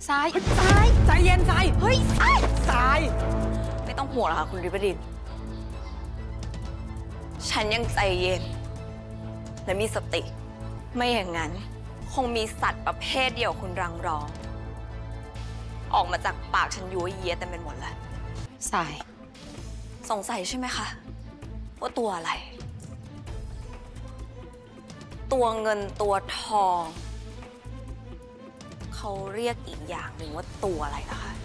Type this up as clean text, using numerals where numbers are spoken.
ทรายทรายใจเย็นทรายเฮ้ยทรายไม่ต้องห่วงหรอกค่ะคุณริบดินฉันยังใจเย็นและมีสติไม่อย่างนั้นคงมีสัตว์ประเภทเดียวคุณรังรองออกมาจากปากฉันยั่วเยี้ยเต็มไปหมดเลยทรายสงสัยใช่ไหมคะว่าตัวอะไรตัวเงินตัวทองเขาเรียกอีกอย่างหนึ่งว่าตัวอะไรนะคะ